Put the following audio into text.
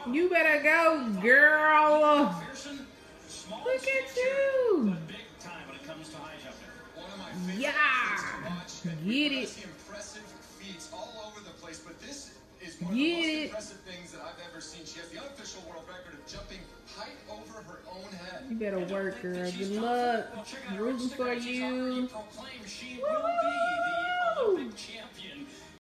You better go, girl. Look at you. Yeah. Get it. Get it. You better work, girl. Good luck. Rooting for you. Woo!